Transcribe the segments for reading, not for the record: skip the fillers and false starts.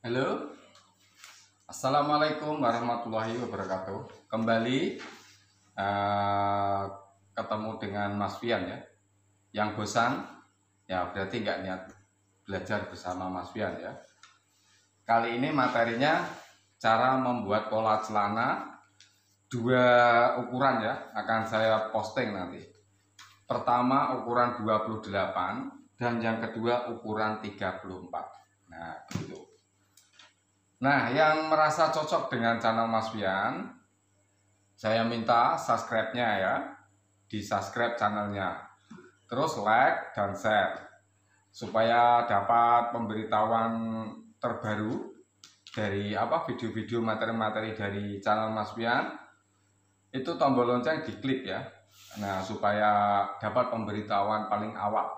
Halo, Assalamualaikum warahmatullahi wabarakatuh. Kembali eh, ketemu dengan Mas Fian ya. Yang bosan, ya berarti nggak niat belajar bersama Mas Fian ya. Kali ini materinya cara membuat pola celana dua ukuran ya, akan saya posting nanti. Pertama ukuran 28 dan yang kedua ukuran 34. Nah, gitu. Nah, yang merasa cocok dengan channel Mas Fian, saya minta subscribe-nya ya, di subscribe channelnya. Terus like dan share, supaya dapat pemberitahuan terbaru dari video-video materi-materi dari channel Mas Fian. Itu tombol lonceng diklik ya. Nah, supaya dapat pemberitahuan paling awal.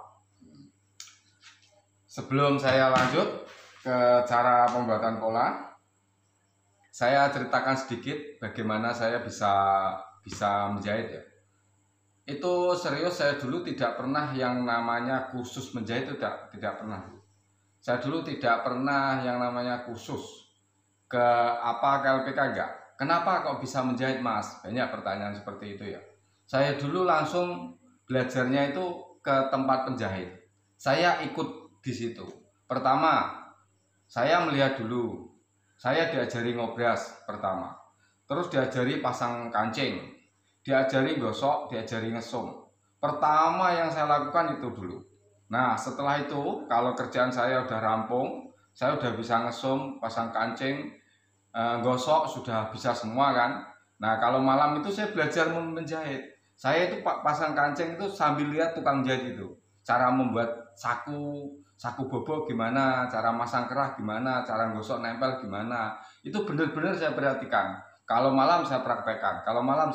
Sebelum saya lanjut ke cara pembuatan pola, saya ceritakan sedikit bagaimana saya bisa menjahit ya. Itu serius, saya dulu tidak pernah yang namanya kursus menjahit, itu tidak pernah. Saya dulu tidak pernah yang namanya kursus ke KLPK enggak. Kenapa kok bisa menjahit Mas? Banyak pertanyaan seperti itu ya. Saya dulu langsung belajarnya itu ke tempat penjahit. Saya ikut di situ. Pertama, saya melihat dulu. Saya diajari ngobras pertama. Terus diajari pasang kancing, diajari gosok, diajari ngesum. Pertama yang saya lakukan itu dulu. Nah, setelah itu kalau kerjaan saya udah rampung, saya udah bisa ngesum, pasang kancing, gosok sudah bisa semua kan. Nah, kalau malam itu saya belajar menjahit. Saya itu pasang kancing itu sambil lihat tukang jahit itu. Cara membuat saku bobo gimana, cara masang kerah gimana, cara gosok nempel gimana. Itu benar-benar saya perhatikan. Kalau malam saya praktekkan,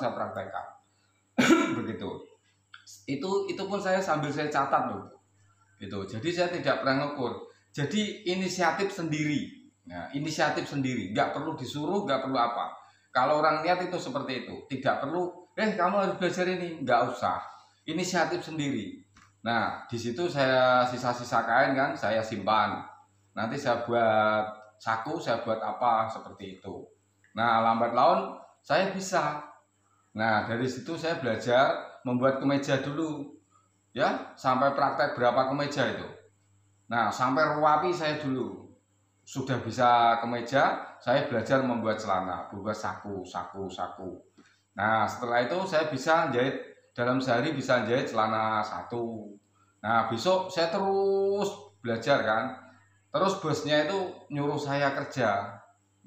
begitu. Itu pun saya sambil saya catat loh. Itu. Jadi saya tidak pernah ngukur. Jadi inisiatif sendiri. Nah, inisiatif sendiri, nggak perlu disuruh, nggak perlu apa. Kalau orang niat itu seperti itu, tidak perlu, kamu harus belajar ini, nggak usah. Inisiatif sendiri. Nah, di situ saya sisa-sisa kain kan, saya simpan. Nanti saya buat saku, saya buat apa seperti itu. Nah, lambat laun saya bisa. Nah, dari situ saya belajar membuat kemeja dulu. Ya, sampai praktek berapa kemeja itu. Nah, sampai ruwapi saya dulu. Sudah bisa kemeja, saya belajar membuat celana, membuat saku. Nah, setelah itu saya bisa jahit, dalam sehari bisa jahit celana satu. Nah, besok saya terus belajar kan. Terus bosnya itu nyuruh saya kerja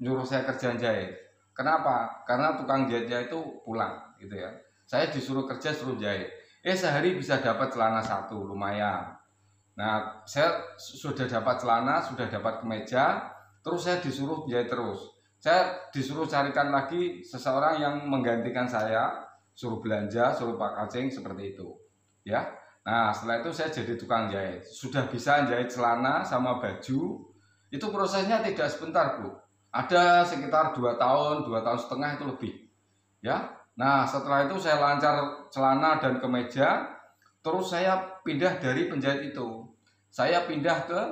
jahit. Kenapa? Karena tukang jahitnya itu pulang gitu ya. Saya disuruh kerja, suruh jahit. Sehari bisa dapat celana satu, lumayan. Nah, saya sudah dapat celana, sudah dapat kemeja, terus saya disuruh jahit terus. Saya disuruh carikan lagi seseorang yang menggantikan saya, suruh belanja, suruh packaging seperti itu. Ya. Nah, setelah itu saya jadi tukang jahit. Sudah bisa jahit celana sama baju. Itu prosesnya tidak sebentar, Bu. Ada sekitar 2 tahun setengah itu lebih. Ya. Nah, setelah itu saya lancar celana dan kemeja, terus saya pindah dari penjahit itu. Saya pindah ke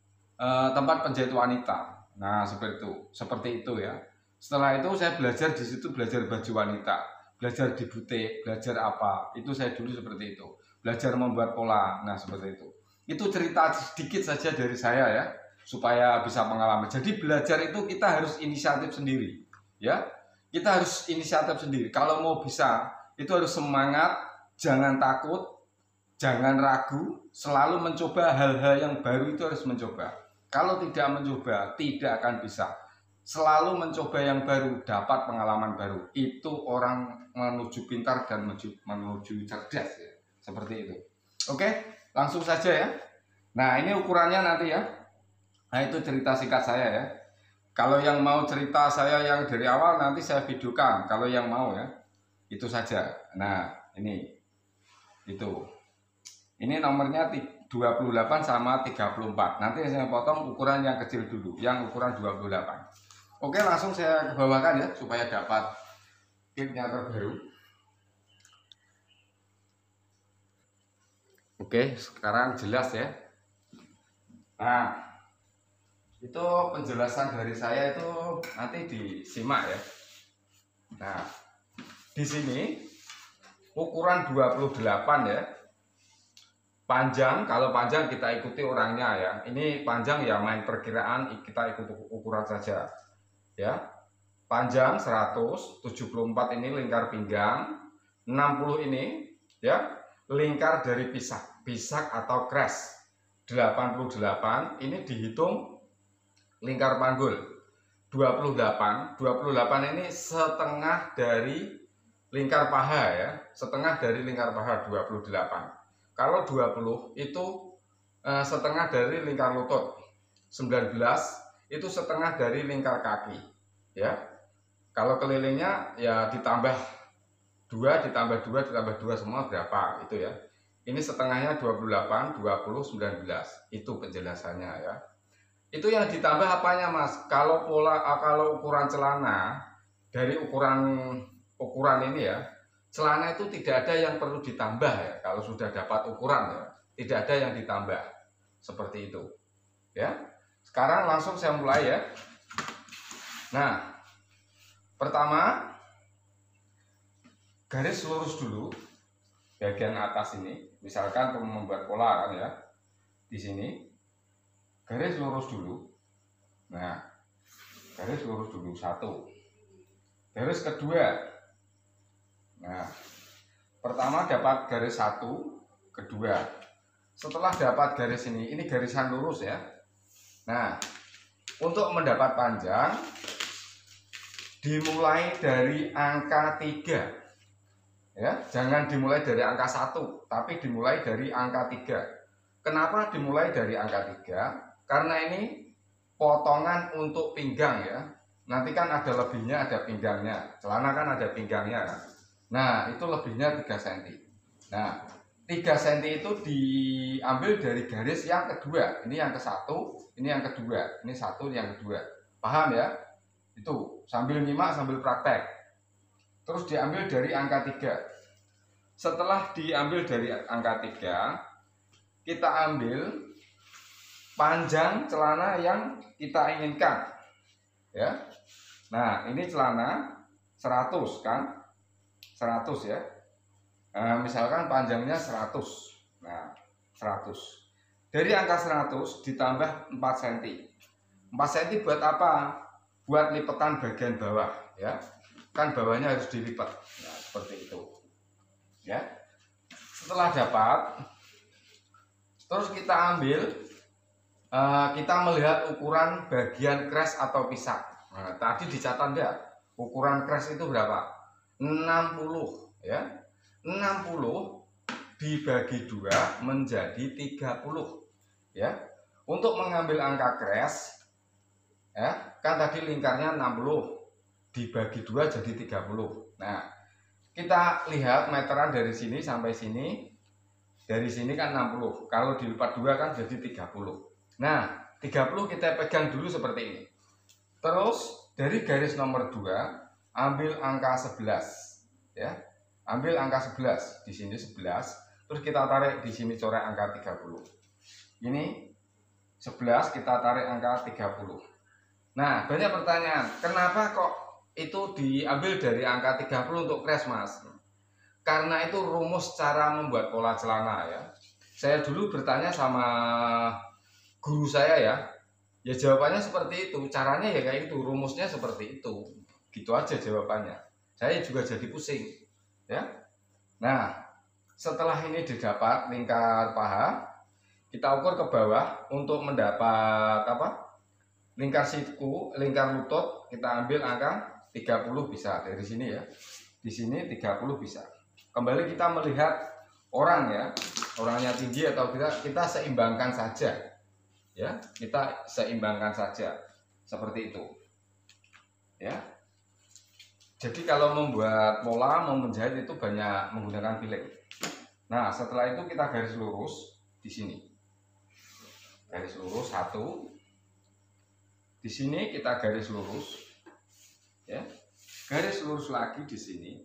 tempat penjahit wanita. Nah, seperti itu ya. Setelah itu saya belajar di situ, belajar baju wanita, belajar di butik, belajar apa. Itu saya dulu seperti itu. Belajar membuat pola. Nah, seperti itu. Itu cerita sedikit saja dari saya ya, supaya bisa pengalaman. Jadi belajar itu kita harus inisiatif sendiri. Ya. Kita harus inisiatif sendiri. Kalau mau bisa, itu harus semangat, jangan takut, jangan ragu, selalu mencoba hal-hal yang baru, itu harus mencoba. Kalau tidak mencoba, tidak akan bisa. Selalu mencoba yang baru, dapat pengalaman baru. Itu orang menuju pintar dan menuju cerdas ya. Seperti itu. Oke, langsung saja ya. Nah, ini ukurannya nanti ya. Nah, itu cerita singkat saya ya. Kalau yang mau cerita saya yang dari awal nanti saya videokan. Kalau yang mau ya, itu saja. Nah, ini itu. Ini nomornya 28 sama 34. Nanti saya potong ukuran yang kecil dulu, yang ukuran 28. Oke, langsung saya ke bawahkan ya, supaya dapat tipnya terbaru. Oke, sekarang jelas ya. Nah, Itu penjelasan dari saya itu nanti disimak ya. Nah, di sini ukuran 28 ya. Panjang, kalau panjang kita ikuti orangnya ya. Ini panjang ya main perkiraan, kita ikut ukuran saja. Ya. Panjang 174 ini lingkar pinggang, 60 ini ya lingkar dari pisak atau crash. 88 ini dihitung lingkar panggul. 28 ini setengah dari lingkar paha ya, setengah dari lingkar paha 28. Kalau 20 itu setengah dari lingkar lutut. 19 itu setengah dari lingkar kaki ya. Kalau kelilingnya ya ditambah 2 ditambah 2 ditambah 2 semua berapa itu ya. Ini setengahnya 28, 20, 19. Itu penjelasannya ya. Itu yang ditambah apanya Mas? Kalau ukuran celana dari ukuran ini ya, celana itu tidak ada yang perlu ditambah ya. Kalau sudah dapat ukuran ya, tidak ada yang ditambah. Seperti itu. Ya. Sekarang langsung saya mulai ya. Nah, pertama garis lurus dulu bagian atas ini. Misalkan membuat pola kan ya. Di sini garis lurus dulu. Nah, garis lurus dulu satu. Garis kedua. Nah, pertama dapat garis satu, kedua. Setelah dapat garis ini garisan lurus ya. Nah, untuk mendapat panjang dimulai dari angka 3. Ya, jangan dimulai dari angka 1, tapi dimulai dari angka 3. Kenapa dimulai dari angka 3? Karena ini potongan untuk pinggang ya. Nanti kan ada lebihnya, ada pinggangnya. Celana kan ada pinggangnya kan. Nah, itu lebihnya 3 cm. Nah, 3 cm itu diambil dari garis yang kedua. Ini yang ke-1, ini yang kedua. Ini 1, yang kedua. Paham ya? Itu sambil nyimak sambil praktek. Terus diambil dari angka 3. Setelah diambil dari angka 3, kita ambil panjang celana yang kita inginkan. Ya. Nah, ini celana 100 kan? 100 ya. Nah, misalkan panjangnya 100. Nah, 100. Dari angka 100 ditambah 4 cm. 4 cm buat apa? Buat lipetan bagian bawah ya. Kan bawahnya harus dilipat. Nah, seperti itu. Ya. Setelah dapat, terus kita ambil, kita melihat ukuran bagian crash atau pisak. Nah, tadi dicatat ya, ukuran crash itu berapa? 60 ya. 60 dibagi 2 menjadi 30 ya. Untuk mengambil angka crash ya, kan tadi lingkarnya 60 dibagi 2 jadi 30. Nah, kita lihat meteran dari sini sampai sini. Dari sini kan 60. Kalau dilipat 2 kan jadi 30. Nah, 30 kita pegang dulu seperti ini. Terus dari garis nomor 2 ambil angka 11 ya. Ambil angka 11. Di sini 11. Terus kita tarik di sini coret angka 30. Ini 11 kita tarik angka 30. Nah, banyak pertanyaan. Kenapa kok itu diambil dari angka 30 untuk crash Mas? Karena itu rumus cara membuat pola celana ya. Saya dulu bertanya sama guru saya ya. Ya jawabannya seperti itu. Caranya ya kayak itu, rumusnya seperti itu. Gitu aja jawabannya. Saya juga jadi pusing ya. Nah, setelah ini didapat lingkar paha, kita ukur ke bawah untuk mendapat apa? Lingkar siku, lingkar lutut, kita ambil angka 30 bisa dari sini ya. Di sini 30 bisa. Kembali kita melihat orang ya, orangnya tinggi atau tidak, kita seimbangkan saja. Ya, kita seimbangkan saja. Seperti itu. Ya. Jadi kalau membuat pola, mau menjahit itu banyak menggunakan piling. Nah, setelah itu kita garis lurus di sini. Garis lurus 1. Di sini kita garis lurus, ya, garis lurus lagi di sini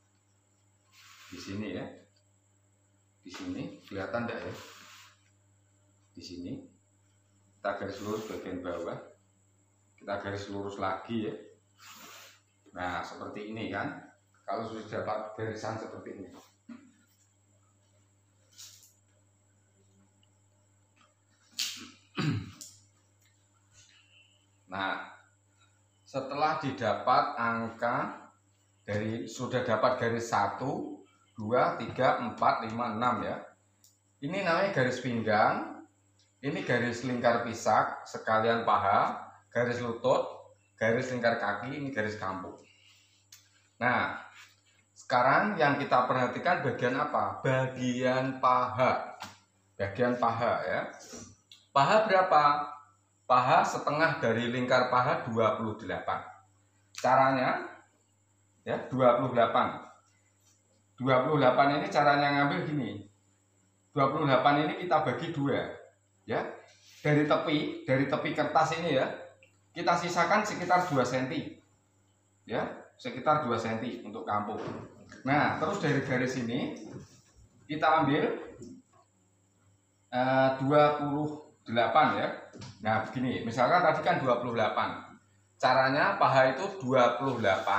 ya, di sini kelihatan enggak ya? Di sini kita garis lurus bagian bawah, kita garis lurus lagi ya. Nah seperti ini kan, kalau sudah dapat garisan seperti ini. Nah setelah didapat angka dari, sudah dapat garis 1, 2, 3, 4, 5, 6 ya. Ini namanya garis pinggang, ini garis lingkar pisak sekalian paha, garis lutut, garis lingkar kaki, ini garis kampung. Nah sekarang yang kita perhatikan bagian apa? Bagian paha. Bagian paha ya. Paha berapa? Paha setengah dari lingkar paha 28. Caranya ya 28 ini caranya ngambil gini. 28 ini kita bagi 2 ya. Dari tepi kertas ini ya, kita sisakan sekitar 2 cm ya, sekitar 2 cm untuk kampung. Nah terus dari garis ini kita ambil 28 ya. Nah begini, misalkan tadi kan 28, caranya paha itu 28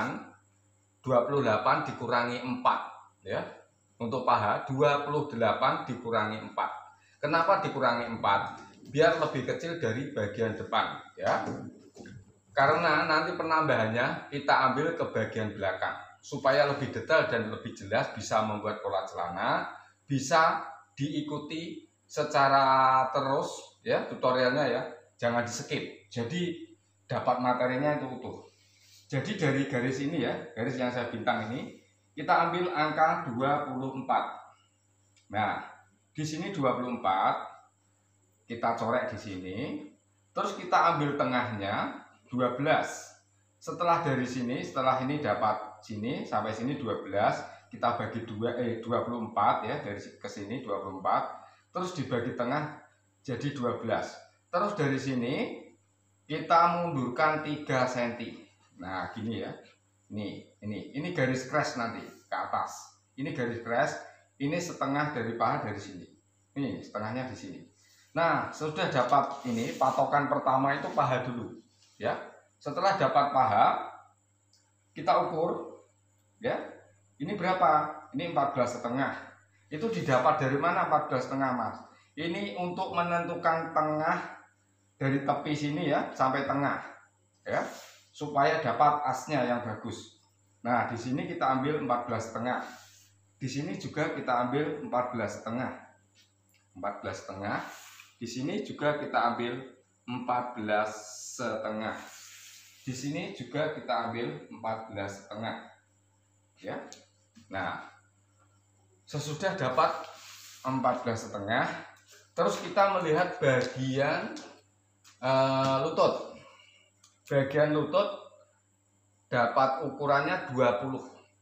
dikurangi 4 ya. Untuk paha 28 dikurangi 4. Kenapa dikurangi 4? Biar lebih kecil dari bagian depan ya. Karena nanti penambahannya kita ambil ke bagian belakang supaya lebih detail dan lebih jelas, bisa membuat pola celana, bisa diikuti secara terus ya tutorialnya ya. Jangan di skip. Jadi dapat materinya itu utuh. Jadi dari garis ini ya, garis yang saya bintang ini, kita ambil angka 24. Nah, di sini 24 kita corek di sini. Terus kita ambil tengahnya 12. Setelah dari sini, setelah ini dapat sini sampai sini 12, kita bagi 24 ya, dari ke sini 24. Terus dibagi tengah jadi 12. Terus dari sini kita mundurkan 3 cm. Nah gini ya, ini garis crash nanti ke atas. Ini garis crash, ini setengah dari paha dari sini. Ini setengahnya di sini. Nah sudah dapat ini, patokan pertama itu paha dulu ya. Setelah dapat paha, kita ukur ya. Ini berapa? Ini 14,5. Itu didapat dari mana 14,5 mas? Ini untuk menentukan tengah dari tepi sini ya sampai tengah ya, supaya dapat asnya yang bagus. Nah di sini kita ambil 14,5. Di sini juga kita ambil 14,5. Di sini juga kita ambil 14,5. Di sini juga kita ambil 14,5 ya. Nah sesudah dapat 14,5, terus kita melihat bagian lutut. Bagian lutut dapat ukurannya 20.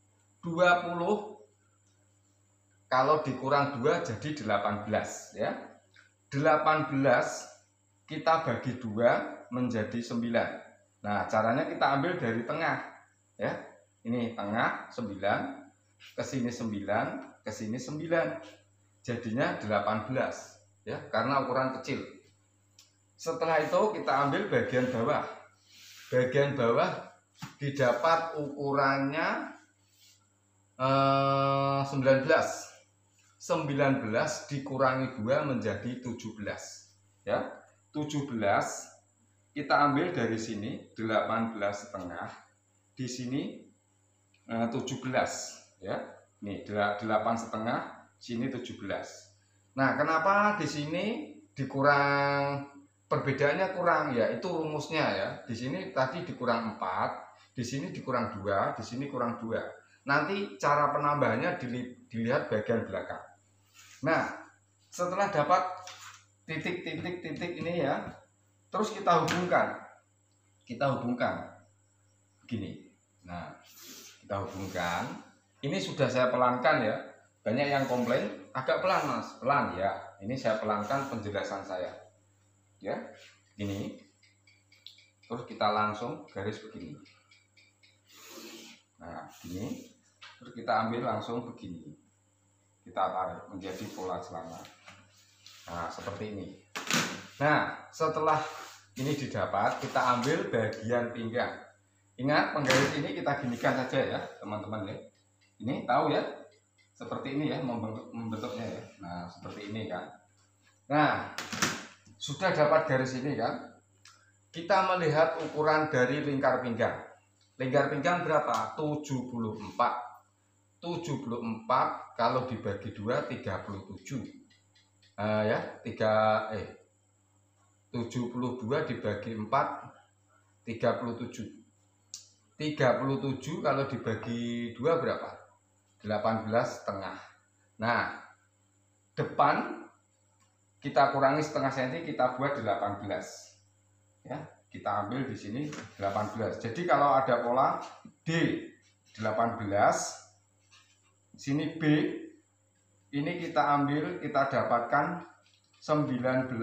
Kalau dikurang 2 jadi 18 ya. 18 kita bagi 2 menjadi 9. Nah caranya kita ambil dari tengah ya. Ini tengah 9, ke sini 9, ke sini 9. Jadinya 18 ya, karena ukuran kecil. Setelah itu kita ambil bagian bawah. Bagian bawah didapat ukurannya 19. 19 dikurangi 2 menjadi 17 ya. 17 kita ambil dari sini 18,5, di sini 17 ya. Nih 8,5, sini 17. Nah kenapa di sini dikurang, perbedaannya kurang ya, itu rumusnya ya. Di sini tadi dikurang 4, di sini dikurang 2, di sini kurang 2. Nanti cara penambahannya dilihat bagian belakang. Nah setelah dapat titik-titik ini ya, terus kita hubungkan begini. Nah kita hubungkan, ini sudah saya pelankan ya. Banyak yang komplain agak pelan mas, pelan ya. Ini saya pelankan penjelasan saya ya, gini. Terus kita langsung garis begini. Nah gini, terus kita ambil langsung begini, kita tarik menjadi pola celana. Nah seperti ini. Nah setelah ini didapat, kita ambil bagian pinggang. Ingat, penggaris ini kita ginikan saja ya teman-teman ya. Ini tahu ya, seperti ini ya membentuknya ya. Nah seperti ini kan. Nah sudah dapat garis ini kan, kita melihat ukuran dari lingkar pinggang. Lingkar pinggang berapa? 74. 74 kalau dibagi 2 37. Ya, 72 dibagi 4 37. 37 kalau dibagi 2 berapa? 18,5. Nah, depan kita kurangi setengah senti, kita buat 18. Ya, kita ambil di sini 18. Jadi kalau ada pola D 18, sini B, ini kita ambil, kita dapatkan 19,5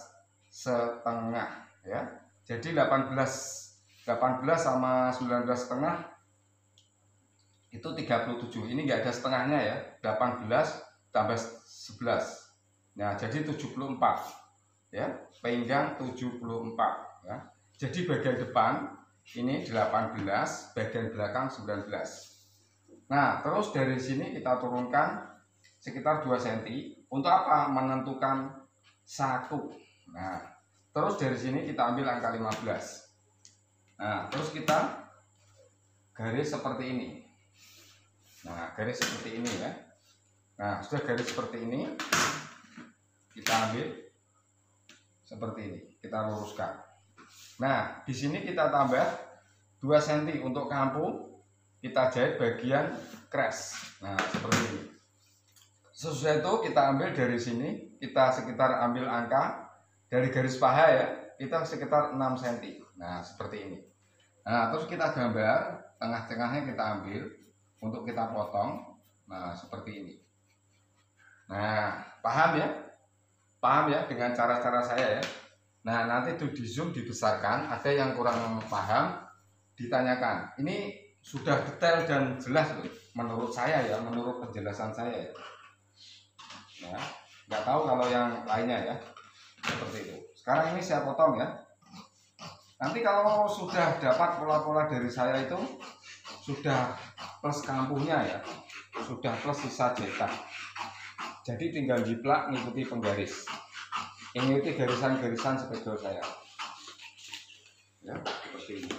ya. Jadi 18 sama 19,5 itu 37. Ini enggak ada setengahnya ya. 18 tambah 11. Nah, jadi 74. Ya, pinggang 74 ya. Jadi bagian depan ini 18, bagian belakang 19. Nah, terus dari sini kita turunkan sekitar 2 cm. Untuk apa? Menentukan 1. Nah, terus dari sini kita ambil angka 15. Nah, terus kita garis seperti ini. Nah, garis seperti ini ya. Nah, sudah garis seperti ini, kita ambil seperti ini, kita luruskan. Nah, di sini kita tambah 2 cm untuk kampung, kita jahit bagian crash. Nah, seperti ini. Sesudah itu kita ambil dari sini, kita sekitar ambil angka dari garis paha ya, kita sekitar 6 cm. Nah, seperti ini. Nah, terus kita gambar, tengah-tengahnya kita ambil untuk kita potong. Nah, seperti ini. Nah, paham ya? Paham ya dengan cara-cara saya ya? Nah, nanti itu di zoom dibesarkan, ada yang kurang paham, ditanyakan. Ini sudah detail dan jelas loh, menurut saya ya, menurut penjelasan saya ya. Nah, nggak tahu kalau yang lainnya ya, seperti itu. Sekarang ini saya potong ya. Nanti kalau sudah dapat pola-pola dari saya itu sudah plus kampuhnya ya, sudah plus sisa cetak. Jadi tinggal jiplak ngikuti penggaris, ngikuti garisan-garisan spidol saya. Ya, seperti ini.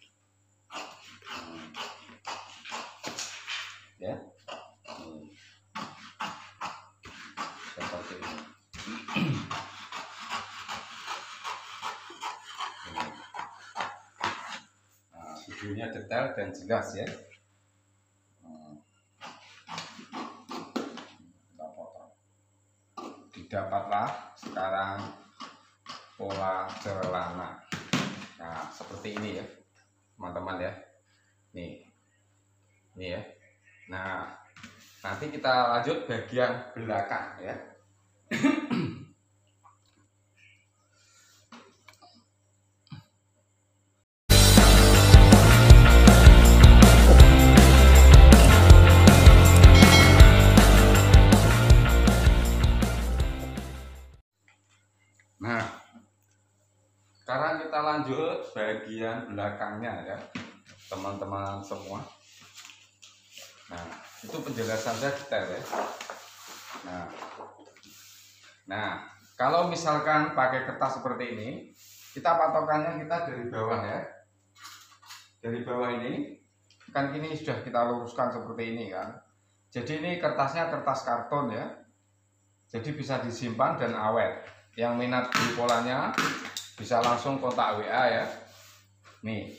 Ya. Seperti ini. Nah, videonya detail dan jelas ya. Didapatlah sekarang pola celana. Nah, seperti ini ya teman-teman ya. Nih ya. Nah, nanti kita lanjut bagian belakang ya. Nah, sekarang kita lanjut bagian belakangnya ya teman-teman semua. Nah, itu penjelasannya detail ya. Nah, kalau misalkan pakai kertas seperti ini, kita patokannya kita dari bawah ya. Dari bawah ini, kan ini sudah kita luruskan seperti ini kan. Jadi ini kertasnya kertas karton ya. Jadi bisa disimpan dan awet. Yang minat di polanya bisa langsung kontak WA ya. Nih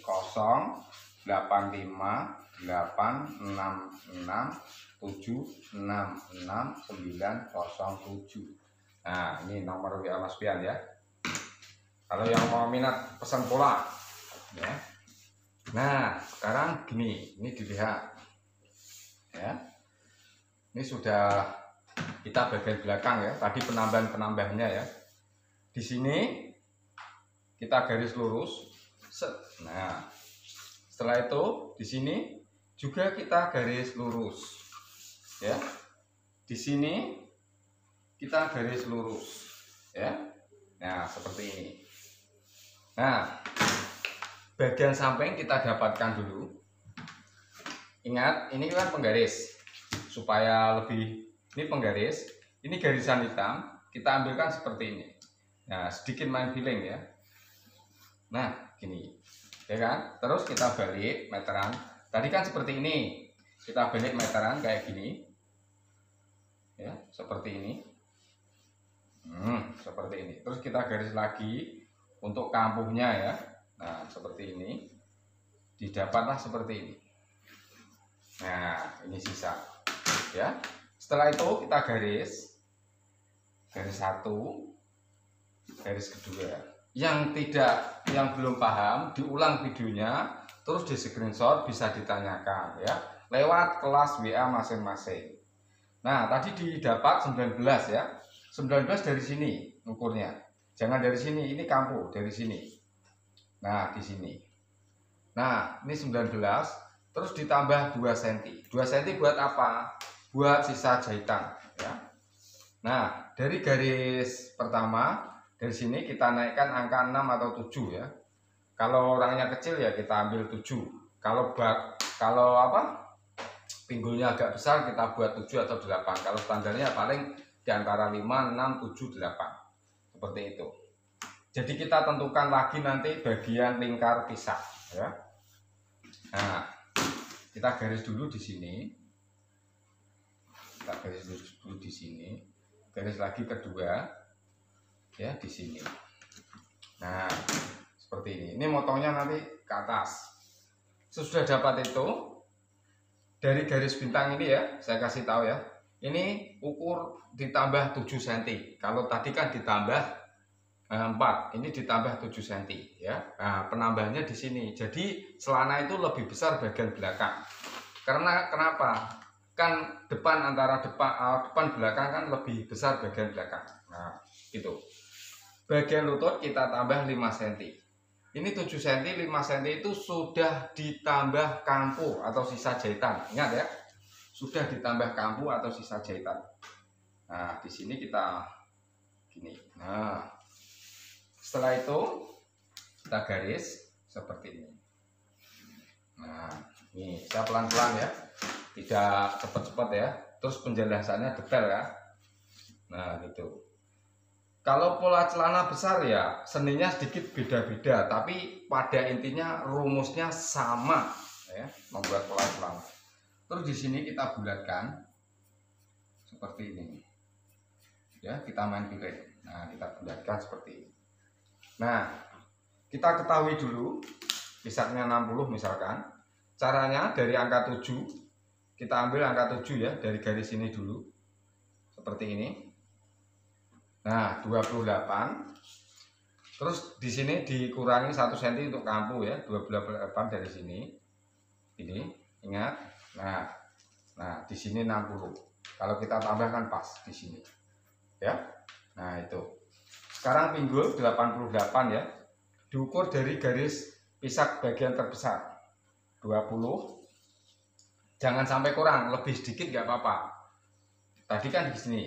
085666766907. Nah, ini nomor WA Mas Pian ya. Kalau yang mau minat pesan pola ya. Nah, sekarang gini, ini dilihat ya. Ini sudah kita bagian belakang ya. Tadi penambahannya ya. Di sini kita garis lurus. Nah, setelah itu di sini juga kita garis lurus. Ya. Di sini kita garis lurus. Ya. Nah, seperti ini. Nah, bagian samping kita dapatkan dulu. Ingat, ini kan penggaris. Supaya lebih, ini penggaris, ini garisan hitam, kita ambilkan seperti ini. Nah, sedikit main feeling ya. Nah, gini. Ya kan? Terus kita balik meteran. Tadi kan seperti ini. Kita balik meteran kayak gini. Ya, seperti ini. Seperti ini. Terus kita garis lagi untuk kampuhnya ya. Nah, seperti ini. Didapatlah seperti ini. Nah, ini sisa. Ya. Setelah itu kita garis satu, garis kedua. Yang belum paham, diulang videonya, terus di screenshot, bisa ditanyakan ya lewat kelas WA masing-masing. Nah, tadi didapat 19 ya. 19 dari sini ukurnya. Jangan dari sini, ini kampu dari sini. Nah, di sini. Nah, ini 19, terus ditambah 2 cm. 2 cm buat apa? Buat sisa jahitan ya. Nah, dari garis pertama, dari sini kita naikkan angka 6 atau 7 ya. Kalau orangnya kecil ya kita ambil 7. Kalau pinggulnya agak besar kita buat 7 atau 8. Kalau standarnya paling di antara 5, 6, 7, 8. Seperti itu. Jadi kita tentukan lagi nanti bagian lingkar pisah ya. Nah, kita garis dulu di sini. Kita garis dulu di sini. Garis lagi kedua ya di sini. Nah, seperti ini. Ini motongnya nanti ke atas. Sesudah dapat itu, dari garis bintang ini ya, saya kasih tahu ya. Ini ukur ditambah 7 cm. Kalau tadi kan ditambah 4, ini ditambah 7 cm ya. Nah, penambahannya di sini. Jadi celana itu lebih besar bagian belakang. Karena kenapa? Kan depan belakang kan lebih besar bagian belakang. Nah, itu. Bagian lutut kita tambah 5 cm. Ini 7 cm, 5 cm itu sudah ditambah kampu atau sisa jahitan. Ingat ya, sudah ditambah kampu atau sisa jahitan. Nah, di sini kita gini. Nah, setelah itu kita garis seperti ini. Nah, ini saya pelan-pelan ya, tidak cepat-cepat ya. Terus penjelasannya detail ya. Nah, gitu. Kalau pola celana besar ya seninya sedikit beda-beda, tapi pada intinya rumusnya sama ya, membuat pola celana. Terus di sini kita bulatkan seperti ini. Ya, kita main pilih. Nah, kita bulatkan seperti ini. Nah, kita ketahui dulu pisahnya 60 misalkan. Caranya dari angka 7 kita ambil angka 7 ya, dari garis ini dulu. Seperti ini. Nah, 28. Terus di sini dikurangi 1 cm untuk kampu ya, 28 dari sini. Ini, ingat. Nah, di sini 60. Kalau kita tambahkan pas di sini. Ya. Nah, itu. Sekarang pinggul 88 ya. Diukur dari garis pisak bagian terbesar. 20. Jangan sampai kurang, lebih sedikit nggak apa-apa. Tadi kan di sini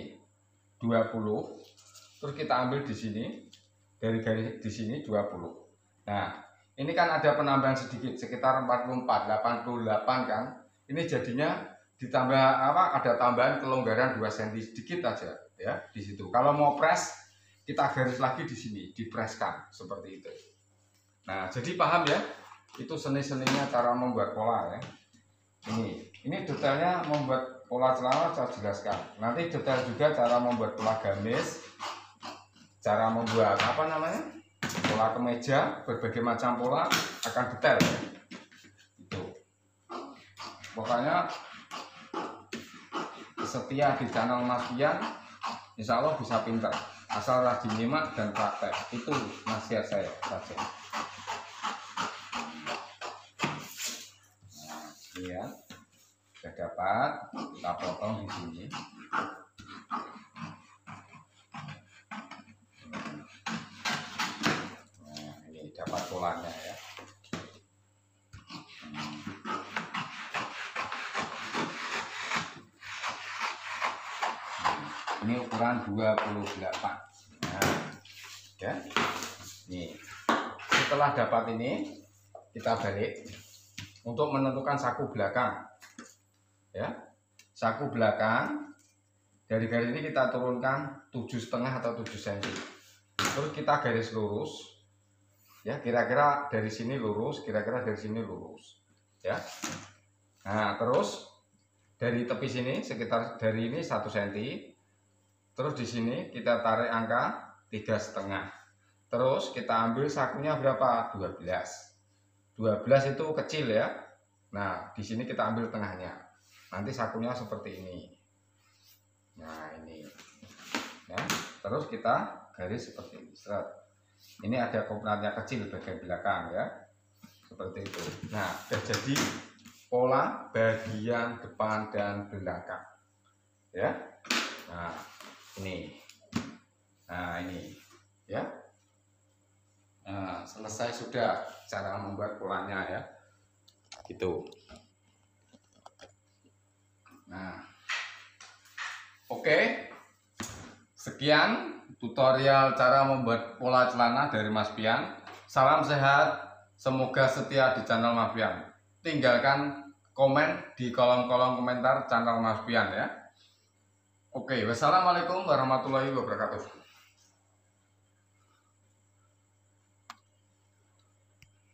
20. Terus kita ambil di sini dari garis di sini 20. Nah, ini kan ada penambahan sedikit sekitar 44, 88 kan. Ini jadinya ditambah ada tambahan kelonggaran 2 cm sedikit aja ya di situ. Kalau mau press kita garis lagi di sini, dipreskan seperti itu. Nah, jadi paham ya? Itu seni-seninya cara membuat pola ya. Ini detailnya membuat pola celana saya jelaskan. Nanti detail juga cara membuat pola gamis, cara membuat pola kemeja, berbagai macam pola akan detail ya. Itu. Pokoknya setia di channel Mas Pian, insya Allah bisa pintar. Asal rajin nyimak dan praktek. Itu nasihat saya saja. Ya, sudah dapat, kita potong di sini. Nah, ini dapat polanya ya. Ini ukuran 28. Nah, ya. Nih. setelah dapat ini kita balik untuk menentukan saku belakang ya. Saku belakang dari garis ini kita turunkan 7,5 atau 7 cm. Terus kita garis lurus ya, kira-kira dari sini lurus, kira-kira dari sini lurus ya. Nah terus dari tepi sini sekitar dari ini 1 cm. Terus di sini kita tarik angka 3,5. Terus kita ambil sakunya berapa? 12 itu kecil ya. Nah di sini kita ambil tengahnya, nanti sakunya seperti ini. Nah ini ya. Terus kita garis seperti ini. Seret. Ini ada komponennya kecil bagian belakang ya, seperti itu. Nah sudah jadi pola bagian depan dan belakang ya. Nah ini ya. Nah, selesai sudah cara membuat polanya ya, gitu. Nah oke, sekian tutorial cara membuat pola celana dari Mas Pian. Salam sehat, semoga setia di channel Mas Pian. Tinggalkan komen di kolom-kolom komentar channel Mas Pian ya. Oke, wassalamualaikum warahmatullahi wabarakatuh.